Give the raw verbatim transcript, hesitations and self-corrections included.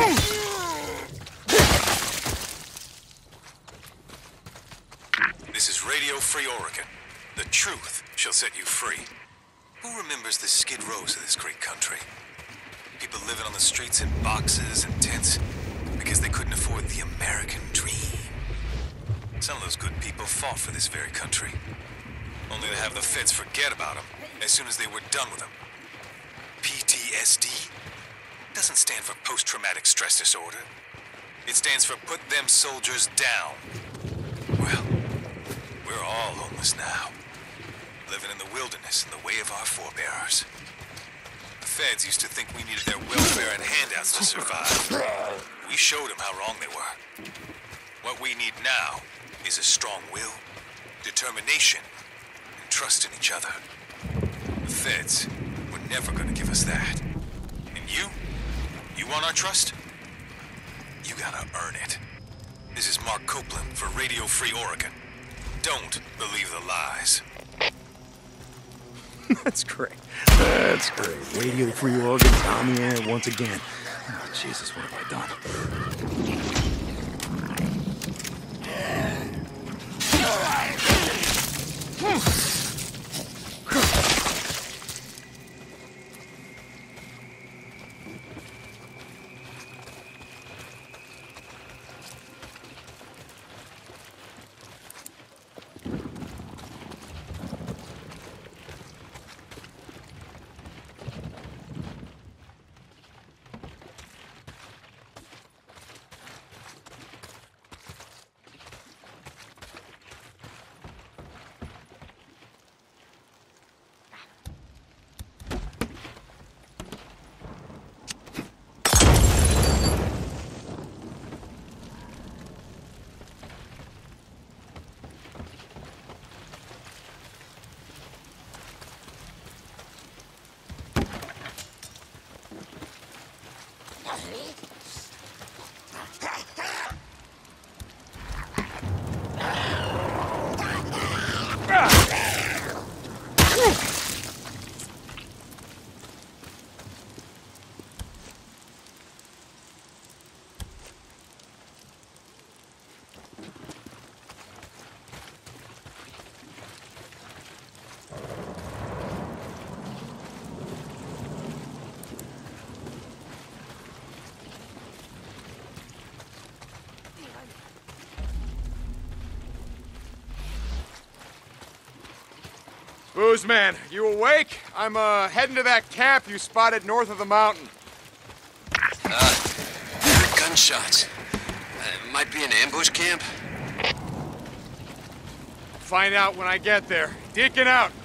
This is Radio Free Oregon. The truth shall set you free. Who remembers the Skid Rows of this great country? People living on the streets in boxes and tents because they couldn't afford the American dream. Some of those good people fought for this very country, only to have the feds forget about them as soon as they were done with them. P T S D doesn't stand for post-traumatic stress disorder. It stands for put them soldiers down. Well, we're all homeless now, living in the wilderness in the way of our forebears. The feds used to think we needed their welfare and handouts to survive. We showed them how wrong they were. What we need now is a strong will, determination, and trust in each other. The feds were never gonna give us that. And you? You want our trust? You gotta earn it. This is Mark Copeland for Radio Free Oregon. Don't believe the lies. That's great. That's great. Radio Free Oregon, Tommy Air once again. Oh, Jesus, what have I done? Boozman, you awake? I'm, uh, heading to that camp you spotted north of the mountain. Uh, heard gunshots. Uh, might be an ambush camp. Find out when I get there. Deacon out.